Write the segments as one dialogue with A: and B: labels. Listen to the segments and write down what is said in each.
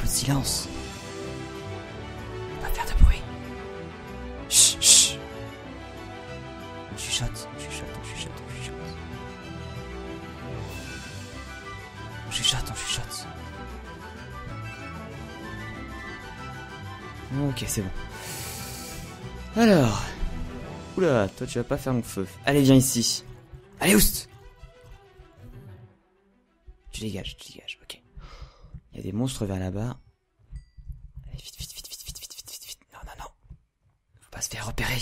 A: de silence. Pas faire de bruit. Chut, chut. On chuchote, on chuchote, on chuchote, on chuchote. On chuchote, on chuchote. Ok, c'est bon. Alors... Oula, toi tu vas pas faire mon feu. Allez, viens ici. Allez, oust. Tu dégages, ok. Il y a des monstres vers là-bas. Allez, vite, vite, vite, vite, vite, vite, vite, vite, vite. Non, non, non. Faut pas se faire repérer.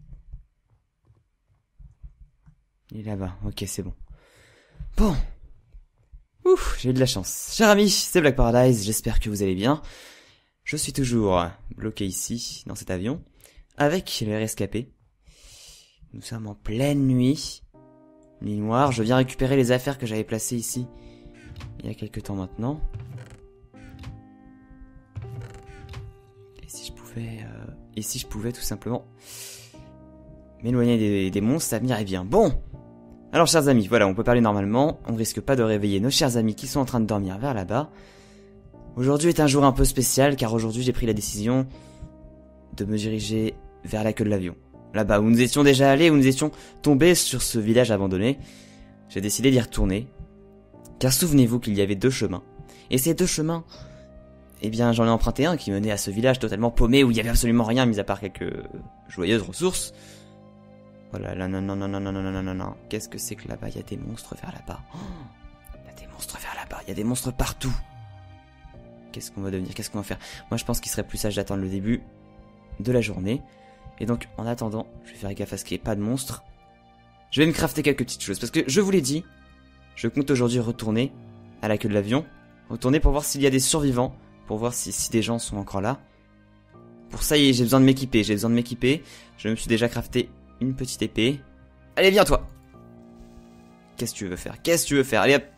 A: Il est là-bas, ok, c'est bon. Bon. Ouf, j'ai eu de la chance. Cher ami, c'est Black Paradise, j'espère que vous allez bien. Je suis toujours bloqué ici, dans cet avion, avec le rescapé. Nous sommes en pleine nuit. Nuit noire, je viens récupérer les affaires que j'avais placées ici il y a quelques temps maintenant. Et si je pouvais tout simplement m'éloigner des monstres, ça m'irait bien. Bon. Alors chers amis, voilà, on peut parler normalement. On risque pas de réveiller nos chers amis qui sont en train de dormir vers là-bas. Aujourd'hui est un jour un peu spécial car aujourd'hui j'ai pris la décision de me diriger vers la queue de l'avion. Là-bas où nous étions déjà allés, où nous étions tombés sur ce village abandonné. J'ai décidé d'y retourner. Car souvenez-vous qu'il y avait 2 chemins. Et ces 2 chemins, eh bien j'en ai emprunté un qui menait à ce village totalement paumé où il y avait absolument rien mis à part quelques joyeuses ressources. Voilà, là, non, non, non, non, non, non, non, non, non. Qu'est-ce que c'est que là-bas? Il y a des monstres vers là-bas. Il y a des monstres vers là-bas, il y a des monstres partout. Qu'est-ce qu'on va devenir? Qu'est-ce qu'on va faire? Moi je pense qu'il serait plus sage d'attendre le début de la journée. Et donc en attendant, je vais faire gaffe à ce qu'il n'y ait pas de monstres. Je vais me crafter quelques petites choses. Parce que je vous l'ai dit, je compte aujourd'hui retourner à la queue de l'avion. Retourner pour voir s'il y a des survivants. Pour voir si des gens sont encore là. Pour ça, j'ai besoin de m'équiper. Je me suis déjà crafté une petite épée. Allez, viens toi. Qu'est-ce que tu veux faire? Allez hop.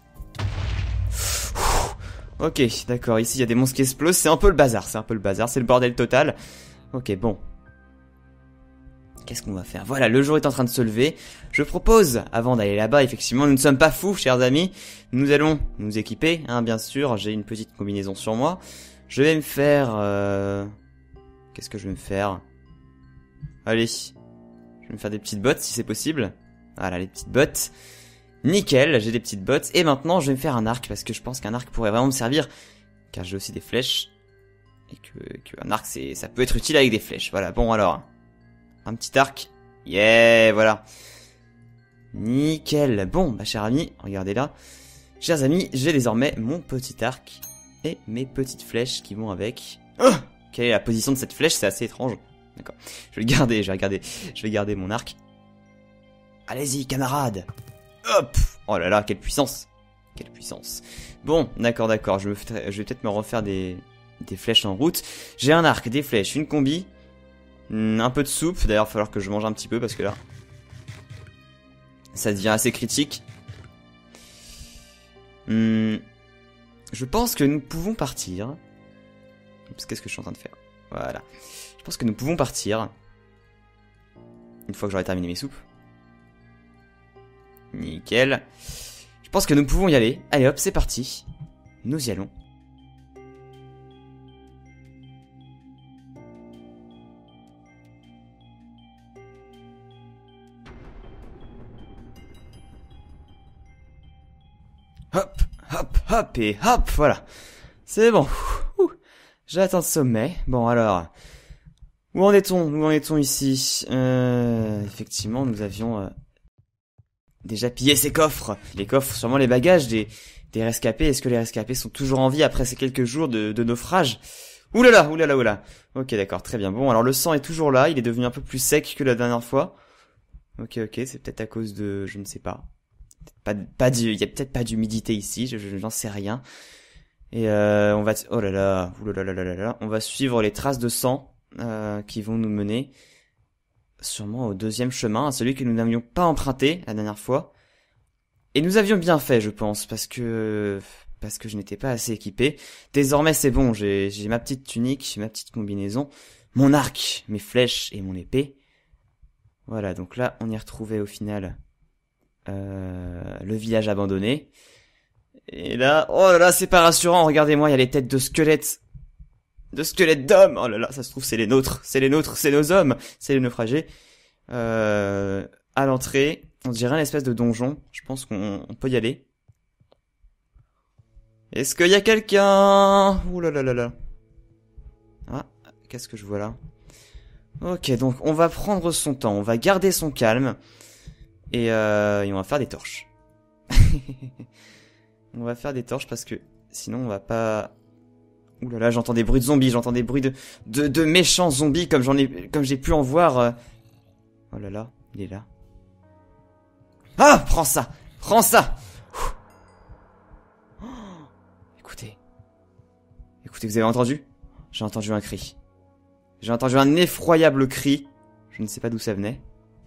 A: Ok, d'accord, ici il y a des monstres qui explosent, c'est un peu le bazar, c'est le bordel total. Ok, bon. Qu'est-ce qu'on va faire? Voilà, le jour est en train de se lever. Je propose, avant d'aller là-bas, effectivement, nous ne sommes pas fous, chers amis. Nous allons nous équiper, hein, bien sûr, j'ai une petite combinaison sur moi. Je vais me faire... Qu'est-ce que je vais me faire? Allez, je vais me faire des petites bottes, si c'est possible. Voilà, les petites bottes. Nickel, j'ai des petites bottes. Et maintenant, je vais me faire un arc, parce que je pense qu'un arc pourrait vraiment me servir. Car j'ai aussi des flèches. Et que un arc, ça peut être utile avec des flèches. Voilà, bon alors. Un petit arc. Yeah, voilà. Nickel. Bon, bah chers amis, regardez là. Chers amis, j'ai désormais mon petit arc. Et mes petites flèches qui vont avec. Oh, quelle est la position de cette flèche? C'est assez étrange. D'accord. Je vais garder mon arc. Allez-y, camarades. Hop! Oh là là, quelle puissance! Bon, d'accord, je vais peut-être me refaire des flèches en route. J'ai un arc, des flèches, une combi, un peu de soupe. D'ailleurs, il va falloir que je mange un petit peu parce que là, ça devient assez critique. Je pense que nous pouvons partir. Qu'est-ce que je suis en train de faire? Voilà. Je pense que nous pouvons partir. Une fois que j'aurai terminé mes soupes. Nickel. Je pense que nous pouvons y aller. Allez hop, c'est parti. Nous y allons. Hop, hop, hop et hop, voilà. C'est bon. J'ai atteint le sommet. Bon alors, où en est-on ici? Effectivement, nous avions... déjà pillé ces coffres. Les coffres, sûrement les bagages des rescapés. Est-ce que les rescapés sont toujours en vie après ces quelques jours de naufrage? Oulala. Ok, d'accord, très bien. Bon, alors le sang est toujours là. Il est devenu un peu plus sec que la dernière fois. Ok, c'est peut-être à cause de... je ne sais pas. Il y a peut-être pas d'humidité ici. Je n'en sais rien. Et on va... oh là là. On va suivre les traces de sang qui vont nous mener... sûrement au 2e chemin, à celui que nous n'avions pas emprunté la dernière fois. Et nous avions bien fait, je pense, parce que je n'étais pas assez équipé. Désormais, c'est bon, j'ai ma petite tunique, j'ai ma petite combinaison, mon arc, mes flèches et mon épée. Voilà, donc là, on y retrouvait au final le village abandonné. Et là, oh là là, c'est pas rassurant, regardez-moi, il y a les têtes de squelettes de squelettes d'hommes. Oh là là, ça se trouve c'est les nôtres, c'est les nôtres, c'est nos hommes, c'est les naufragés. À l'entrée, on dirait une espèce de donjon. Je pense qu'on peut y aller. Est-ce qu'il y a quelqu'un? Ouh là là là là. Ah, qu'est-ce que je vois là? Ok, donc on va prendre son temps, on va garder son calme. Et on va faire des torches. On va faire des torches parce que sinon on va pas... Ouh là là, j'entends des bruits de zombies, j'entends des bruits de méchants zombies comme j'ai pu en voir. Oh là là, il est là. Ah, prends ça, prends ça. Oh, écoutez, vous avez entendu? J'ai entendu un cri. J'ai entendu un effroyable cri. Je ne sais pas d'où ça venait.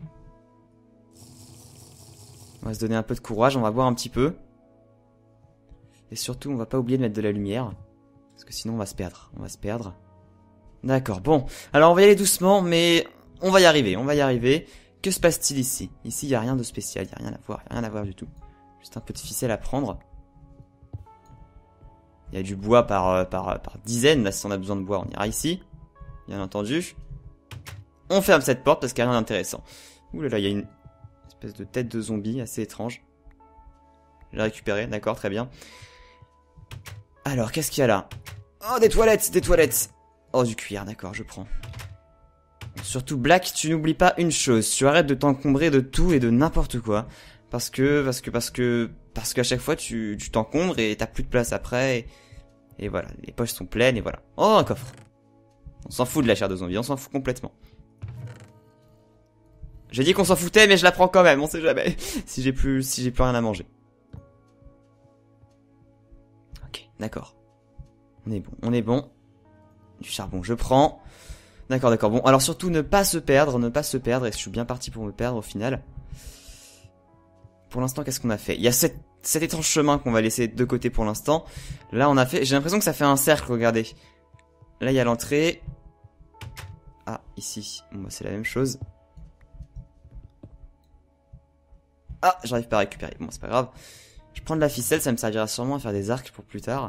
A: On va se donner un peu de courage, on va boire un petit peu. Et surtout, on va pas oublier de mettre de la lumière. Parce que sinon, on va se perdre. On va se perdre. D'accord, bon. Alors, on va y aller doucement, mais on va y arriver, on va y arriver. Que se passe-t-il ici? Ici, il n'y a rien de spécial, il n'y a rien à voir, rien à voir du tout. Juste un peu de ficelle à prendre. Il y a du bois par dizaines, là, si on a besoin de bois, on ira ici. Bien entendu. On ferme cette porte parce qu'il n'y a rien d'intéressant. Ouh là là, il y a une espèce de tête de zombie assez étrange. Je l'ai récupéré, d'accord, très bien. Alors, qu'est-ce qu'il y a là? Oh, des toilettes, des toilettes. Oh, du cuir, d'accord, je prends. Surtout, Black, tu n'oublies pas une chose. Tu arrêtes de t'encombrer de tout et de n'importe quoi. Parce qu'à chaque fois, tu t'encombres et t'as plus de place après. Et voilà, les poches sont pleines et voilà. Oh, un coffre. On s'en fout de la chair de zombie, on s'en fout complètement. J'ai dit qu'on s'en foutait, mais je la prends quand même, on sait jamais. si j'ai plus rien à manger. Ok, d'accord. On est bon. Du charbon, je prends. D'accord, d'accord. Bon, alors surtout ne pas se perdre. Et je suis bien parti pour me perdre au final. Pour l'instant, qu'est-ce qu'on a fait? Il y a cet étrange chemin qu'on va laisser de côté pour l'instant. Là, on a fait... J'ai l'impression que ça fait un cercle, regardez. Là, il y a l'entrée. Ah, ici. Bon, bah, c'est la même chose. Ah, j'arrive pas à récupérer. Bon, c'est pas grave. Je prends de la ficelle, ça me servira sûrement à faire des arcs pour plus tard.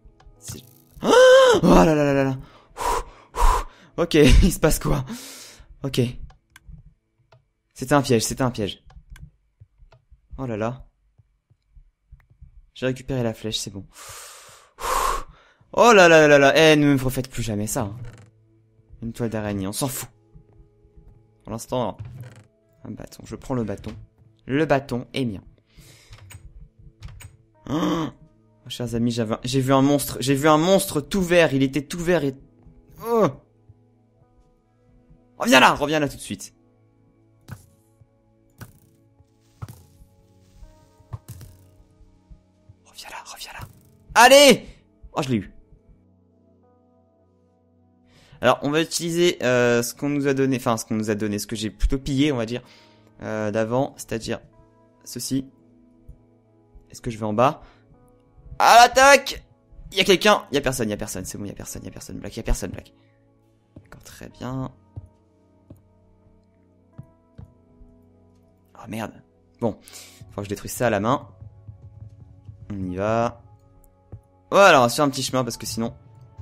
A: Oh là là là là là. Ok, il se passe quoi? Ok. C'était un piège, c'était un piège. Oh là là. J'ai récupéré la flèche, c'est bon. Oh là là là là. Eh, ne me refaites plus jamais ça. Hein. Une toile d'araignée, on s'en fout. Pour l'instant, un bâton. Je prends le bâton. Le bâton est mien. Oh, chers amis, j'ai vu un monstre. J'ai vu un monstre tout vert. Il était tout vert et... Oh, reviens là tout de suite. Reviens là. Allez! Oh, je l'ai eu. Alors, on va utiliser ce qu'on nous a donné, enfin ce que j'ai plutôt pillé, on va dire, d'avant, c'est-à-dire ceci. Est-ce que je vais en bas? À l'attaque! Il y a quelqu'un? Il y a personne, c'est bon, il y a personne, Black, Black. D'accord, très bien. Oh merde. Bon, faut que je détruise ça à la main. On y va. Voilà, on va se faire un petit chemin parce que sinon...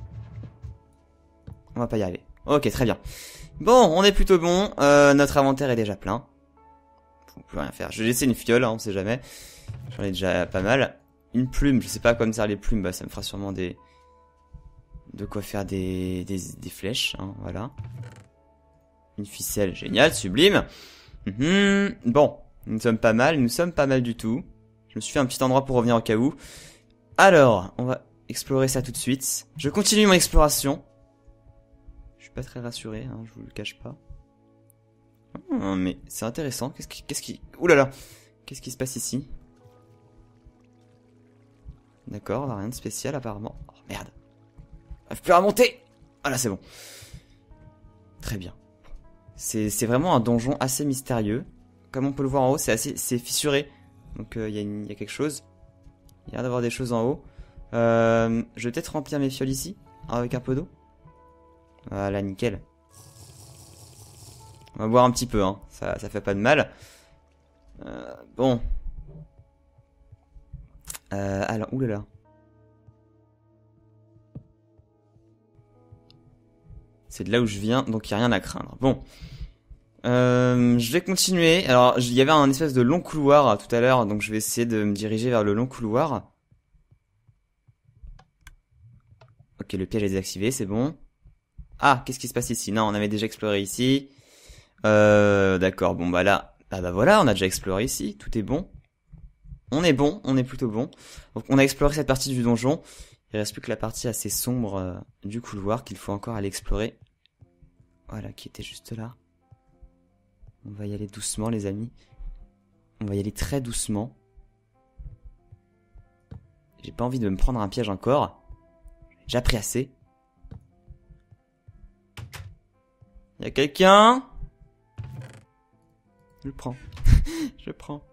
A: on va pas y arriver. Ok, très bien. Bon, on est plutôt bon. Notre inventaire est déjà plein. On peut rien faire. Je vais laisser une fiole, hein, on sait jamais. J'en ai déjà pas mal. Une plume, je sais pas à quoi me servent les plumes. Bah, ça me fera sûrement des... de quoi faire des flèches, hein, voilà. Une ficelle, génial, sublime. Bon, nous sommes pas mal du tout. Je me suis fait un petit endroit pour revenir au cas où. Alors, on va explorer ça tout de suite. Je continue mon exploration. Je suis pas très rassuré, hein, je vous le cache pas. Mais c'est intéressant. Qu'est-ce qui... Ouh là là. Qu'est-ce qui se passe ici? D'accord, rien de spécial apparemment. Oh merde. J'arrive plus à remonter. Ah là, c'est bon. Très bien. C'est vraiment un donjon assez mystérieux. Comme on peut le voir en haut, c'est fissuré. Donc il y a quelque chose. Il y a l'air d'avoir des choses en haut. Je vais peut-être remplir mes fioles ici, avec un peu d'eau. Voilà, nickel. On va boire un petit peu, hein. Ça fait pas de mal. Bon. Alors, oulala. C'est de là où je viens, donc il n'y a rien à craindre. Bon. Je vais continuer. Alors, il y avait un espèce de long couloir tout à l'heure, donc je vais essayer de me diriger vers le long couloir. Ok, le piège est désactivé, c'est bon. Ah, qu'est-ce qui se passe ici? Non, on avait déjà exploré ici. D'accord, bon bah là... Ah bah voilà, on a déjà exploré ici, tout est bon. On est bon, on est plutôt bon. Donc on a exploré cette partie du donjon. Il reste plus que la partie assez sombre du couloir qu'il faut encore aller explorer. Voilà, qui était juste là. On va y aller doucement, les amis. On va y aller très doucement. J'ai pas envie de me prendre un piège encore. J'ai appris assez. Y a quelqu'un? Je le prends. Je prends.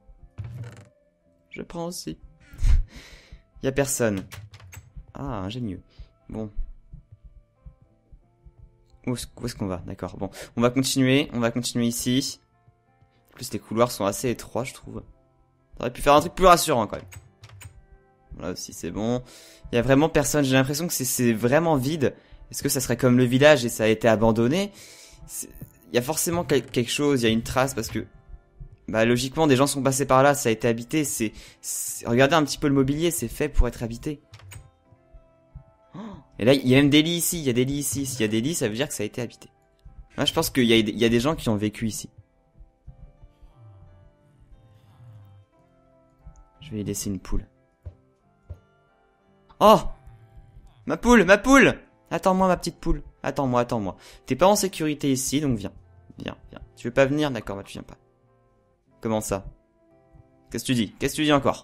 A: Je prends aussi. Y a personne. Ah, ingénieux. Bon. Où est-ce qu'on va? D'accord, bon. On va continuer ici. En plus, les couloirs sont assez étroits, je trouve. On aurait pu faire un truc plus rassurant, quand même. Là aussi, c'est bon. Il y a vraiment personne. J'ai l'impression que c'est vraiment vide. Est-ce que ça serait comme le village et ça a été abandonné? Il y a forcément quelque chose, il y a une trace, parce que... Bah, logiquement, des gens sont passés par là, ça a été habité. Regardez un petit peu le mobilier, c'est fait pour être habité. Et là, il y a même des lits ici, il y a des lits ici. S'il y a des lits, ça veut dire que ça a été habité. Là, je pense qu'il y a des gens qui ont vécu ici. Je vais y laisser une poule. Oh! Ma poule! Ma poule! Attends-moi, ma petite poule. Attends-moi, attends-moi. T'es pas en sécurité ici, donc viens. Viens, viens. Tu veux pas venir? D'accord, bah tu viens pas. Comment ça? Qu'est-ce que tu dis? Qu'est-ce que tu dis encore?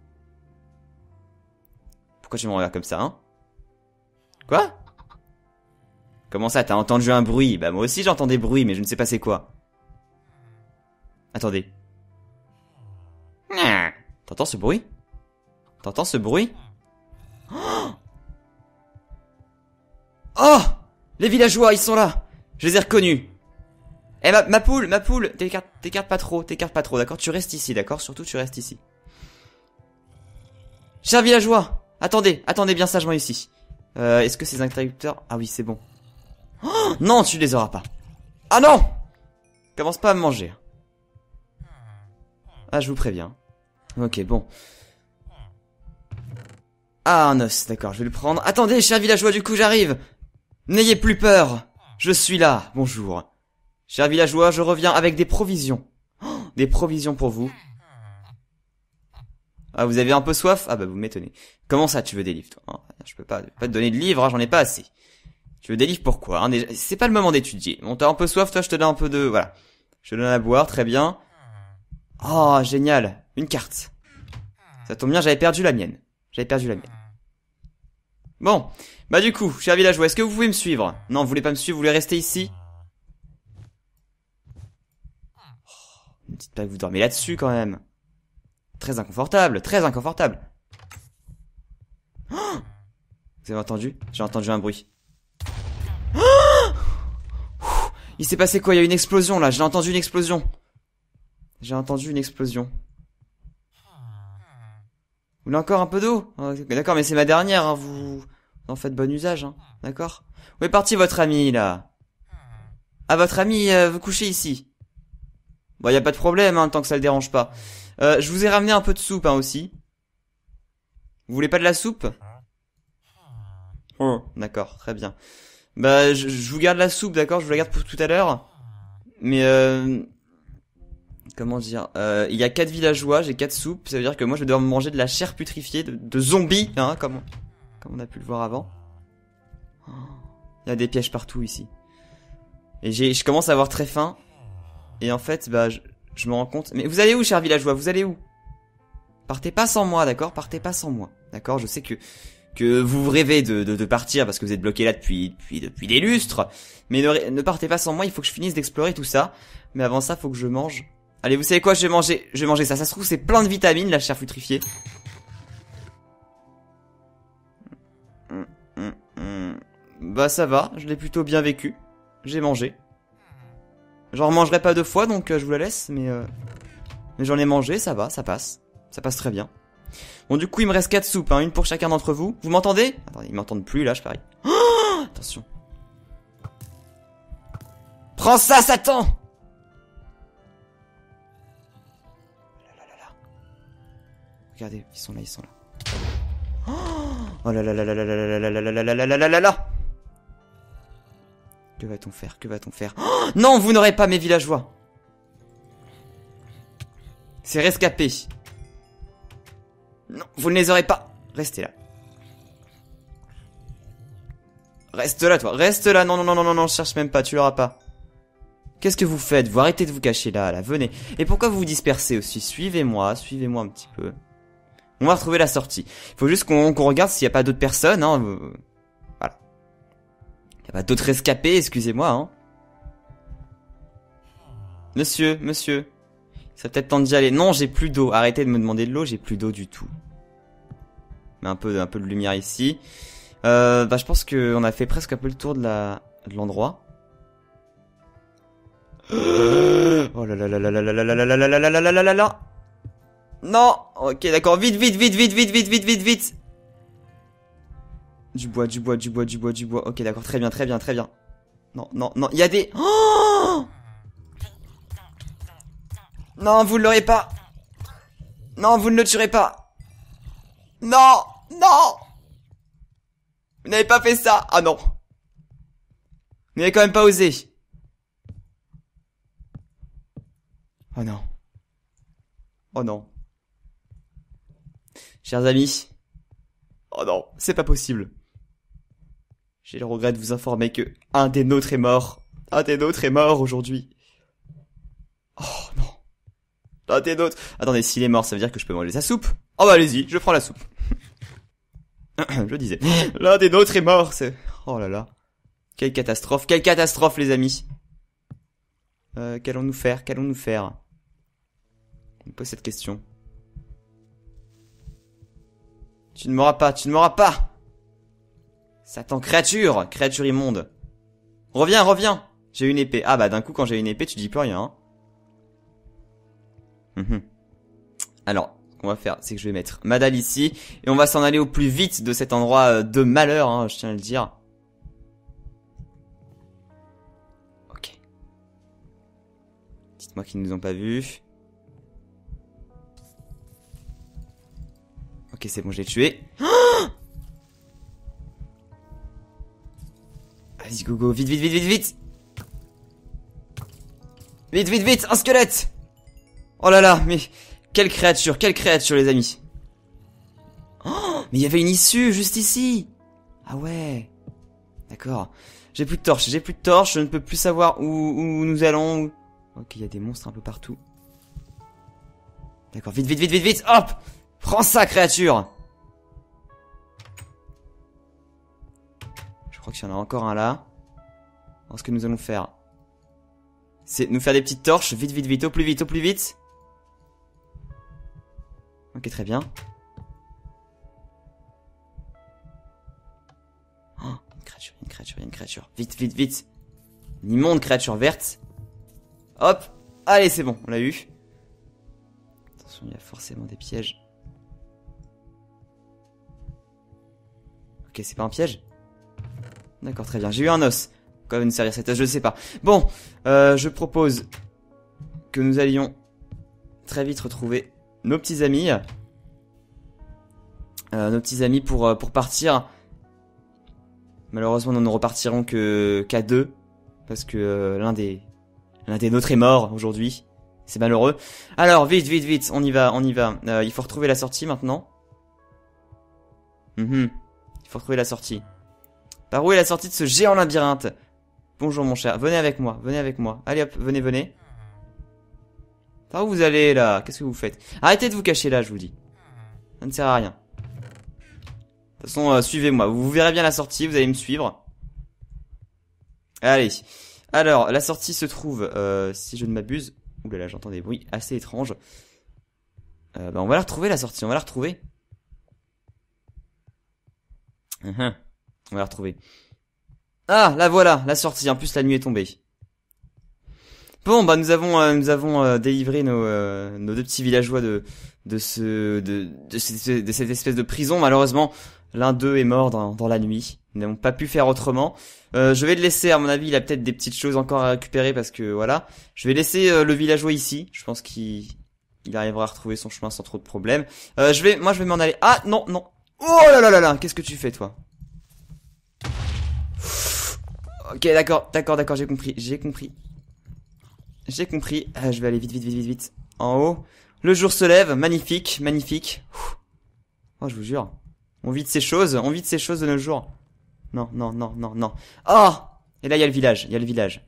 A: Pourquoi tu me regardes comme ça, hein? Quoi? Comment ça, t'as entendu un bruit? Bah moi aussi j'entends des bruits, mais je ne sais pas c'est quoi. Attendez. T'entends ce bruit? T'entends ce bruit? Oh! Les villageois, ils sont là! Je les ai reconnus. Eh ma poule, t'écartes pas trop, d'accord? Tu restes ici, d'accord? Surtout tu restes ici. Chers villageois, attendez bien sagement ici. Est-ce que ces interrupteurs... Ah oui, c'est bon. Oh, non, tu les auras pas. Ah non! Commence pas à me manger. Ah, je vous préviens. Ok, bon. Ah, un os, d'accord, je vais le prendre. Attendez, chers villageois, du coup, j'arrive. N'ayez plus peur. Je suis là, bonjour. Chers villageois, je reviens avec des provisions. Oh, des provisions pour vous. Ah, vous avez un peu soif? Ah bah vous m'étonnez. Comment ça, tu veux des livres, toi, hein? Je peux pas te donner de livres, hein, j'en ai pas assez. Tu veux des livres pourquoi, hein? C'est pas le moment d'étudier. Bon, t'as un peu soif, toi, je te donne un peu de... Voilà. Je te donne à boire, très bien. Oh, génial. Une carte. Ça tombe bien, j'avais perdu la mienne. Bon. Bah du coup, chers villageois, est-ce que vous pouvez me suivre? Non, vous voulez pas me suivre, vous voulez rester ici? Oh, ne dites pas que vous dormez là-dessus, quand même. Très inconfortable, très inconfortable. Oh, vous avez entendu? J'ai entendu un bruit. Oh, il s'est passé quoi? Il y a une explosion là, j'ai entendu une explosion. Vous voulez encore un peu d'eau? Oh, d'accord, mais c'est ma dernière, hein, vous en faites bon usage, hein, d'accord? Où est parti votre ami là? Ah, votre ami, vous couchez ici. Bon, y a pas de problème, hein, tant que ça le dérange pas. Je vous ai ramené un peu de soupe, hein, aussi. Vous voulez pas de la soupe? Oh, d'accord, très bien. Bah, je vous garde la soupe, d'accord? Je vous la garde pour tout à l'heure. Mais, comment dire? Il y a 4 villageois, j'ai 4 soupes. Ça veut dire que moi, je vais devoir manger de la chair putrifiée de zombies, hein, comme on a pu le voir avant. Oh, il y a des pièges partout, ici. Et je commence à avoir très faim. Et en fait, bah, je me rends compte... Mais vous allez où, chers villageois? Vous allez où? Partez pas sans moi, d'accord? Partez pas sans moi, d'accord? Je sais que vous rêvez de partir parce que vous êtes bloqué là depuis des lustres. Mais ne partez pas sans moi, il faut que je finisse d'explorer tout ça. Mais avant ça, faut que je mange. Allez, vous savez quoi? Je vais manger ça. Ça se trouve, c'est plein de vitamines, la chair putrifiée. Bah, ça va. Je l'ai plutôt bien vécu. J'ai mangé. J'en remangerai pas 2 fois, donc je vous la laisse, mais j'en ai mangé, ça va, ça passe. Ça passe très bien. Bon, du coup, il me reste 4 soupes, hein, une pour chacun d'entre vous. Vous m'entendez? Attendez, ils m'entendent plus, là, je parie. Oh, attention. Prends ça, Satan! Regardez, ils sont là, ils sont là. Oh là là là là là là là là là là là là là là là. Que va-t-on faire? Que va-t-on faire? Oh non, vous n'aurez pas mes villageois. C'est rescapé. Non, vous ne les aurez pas. Restez là. Reste là, toi. Reste là. Non, non, non, non, non, non, je cherche même pas. Tu l'auras pas. Qu'est-ce que vous faites? Vous arrêtez de vous cacher là, là. Venez. Et pourquoi vous vous dispersez aussi? Suivez-moi. Suivez-moi un petit peu. On va retrouver la sortie. Il faut juste qu'on regarde s'il n'y a pas d'autres personnes, hein. Voilà. Il n'y a pas d'autres rescapés, excusez-moi, hein. Monsieur, monsieur. Ça peut-être temps d'y aller. Non, j'ai plus d'eau. Arrêtez de me demander de l'eau, j'ai plus d'eau du tout. Mais un peu de lumière ici. Bah, je pense qu'on a fait presque un peu le tour de l'endroit. Oh là là là là là là là là là là là là là là là là. Non. Ok, d'accord. Vite, vite, vite, vite, vite, vite, vite, vite, vite. Du bois, du bois, du bois, du bois, du bois. Ok, d'accord. Très bien, très bien, très bien. Non, non, non. Il y a des... Oh non, vous ne l'aurez pas. Non, vous ne le tuerez pas. Non, non. Vous n'avez pas fait ça. Ah non. Vous n'avez quand même pas osé. Oh non. Oh non. Chers amis. Oh non, c'est pas possible. J'ai le regret de vous informer que un des nôtres est mort. Un des nôtres est mort aujourd'hui. Oh non. Un des nôtres. Attendez, s'il est mort, ça veut dire que je peux manger sa soupe. Oh bah allez-y, je prends la soupe. Je disais. L'un des nôtres est mort, c'est... Oh là là. Quelle catastrophe, les amis. Qu'allons-nous faire? Qu'allons-nous faire? On me pose cette question. Tu ne m'auras pas, tu ne m'auras pas. Satan, créature, créature immonde. Reviens, reviens. J'ai une épée. Ah bah d'un coup quand j'ai une épée, tu dis plus rien. Hein. Alors, ce qu'on va faire, c'est que je vais mettre ma dalle ici et on va s'en aller au plus vite de cet endroit de malheur, hein, je tiens à le dire. Ok. Dites-moi qu'ils ne nous ont pas vus. Ok, c'est bon, je l'ai tué. Vas-y, go, go, vite, vite, vite, vite, vite. Vite, vite, vite, un squelette. Oh là là, mais quelle créature, les amis. Oh, mais il y avait une issue juste ici. Ah ouais. D'accord. J'ai plus de torche, je ne peux plus savoir où nous allons. Ok, il y a des monstres un peu partout. D'accord, vite, vite, vite, vite, vite, hop. Prends ça, créature. Je crois qu'il y en a encore un là. Alors, ce que nous allons faire, c'est nous faire des petites torches. Vite, vite, vite, au plus vite, au plus vite. Ok, très bien. Oh, une créature, une créature, une créature. Vite, vite, vite. Une immonde créature verte. Hop. Allez, c'est bon, on l'a eu. Attention, il y a forcément des pièges. Ok, c'est pas un piège? D'accord, très bien. J'ai eu un os. Quand même nous servir cet os, je sais pas. Bon, je propose que nous allions très vite retrouver nos petits amis. Pour partir. Malheureusement, nous ne repartirons qu'à deux. Parce que l'un des nôtres est mort aujourd'hui. C'est malheureux. Alors, vite, vite, vite, on y va, on y va. Il faut retrouver la sortie maintenant. Il faut retrouver la sortie. Par où est la sortie de ce géant labyrinthe? Bonjour mon cher, venez avec moi, venez avec moi. Allez hop, venez, venez. Par où vous allez là? Qu'est-ce que vous faites? Arrêtez de vous cacher là, je vous dis. Ça ne sert à rien. De toute façon, suivez-moi. Vous verrez bien la sortie, vous allez me suivre. Allez. Alors, la sortie se trouve, si je ne m'abuse... Ouh là là, j'entends des bruits assez étranges. Bah, on va la retrouver la sortie, on va la retrouver. On va la retrouver. Ah, la voilà, la sortie. En plus, la nuit est tombée. Bon, bah nous avons délivré nos deux petits villageois de cette espèce de prison. Malheureusement, L'un d'eux est mort dans la nuit. Nous n'avons pas pu faire autrement. Je vais le laisser, à mon avis, il a peut-être des petites choses encore à récupérer parce que voilà. Je vais laisser le villageois ici. Je pense qu'il arrivera à retrouver son chemin sans trop de problèmes. Moi je vais m'en aller. Ah non, non. Oh là là là là, qu'est-ce que tu fais toi? Ok, d'accord, j'ai compris. Je vais aller vite. En haut. Le jour se lève, magnifique. Oh, je vous jure. On vide ces choses de nos jours. Non. Oh! Et là, il y a le village.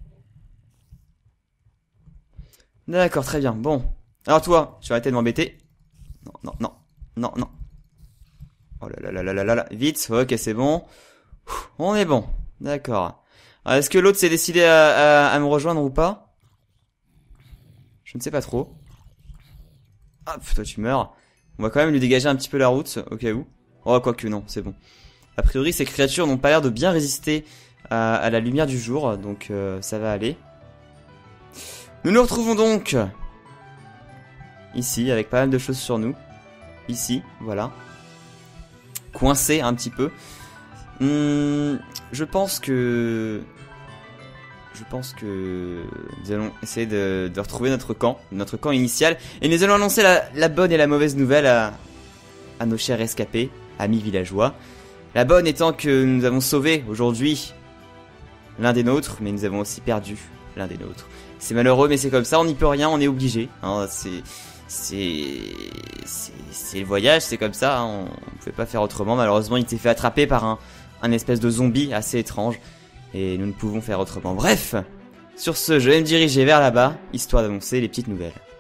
A: D'accord, très bien. Bon. Alors toi, tu vas arrêter de m'embêter. Non. Oh là. Vite, ok, c'est bon. On est bon. D'accord. Alors, est-ce que l'autre s'est décidé à me rejoindre ou pas? Je ne sais pas trop. Hop, toi tu meurs. On va quand même lui dégager un petit peu la route, au cas où. Oh, quoique non, c'est bon. A priori, ces créatures n'ont pas l'air de bien résister à la lumière du jour, donc ça va aller. Nous nous retrouvons donc ici, avec pas mal de choses sur nous. Ici, voilà. Coincé un petit peu. Je pense que nous allons essayer de retrouver notre camp initial. Et nous allons annoncer la bonne et la mauvaise nouvelle à nos chers rescapés, amis villageois. La bonne étant que nous avons sauvé aujourd'hui l'un des nôtres, mais nous avons aussi perdu l'un des nôtres. C'est malheureux, mais c'est comme ça, on n'y peut rien, on est obligé. Hein, c'est le voyage, c'est comme ça, hein, on ne pouvait pas faire autrement. Malheureusement, il s'est fait attraper par un espèce de zombie assez étrange. Et nous ne pouvons faire autrement. Bref, sur ce, je vais me diriger vers là-bas, histoire d'annoncer les petites nouvelles.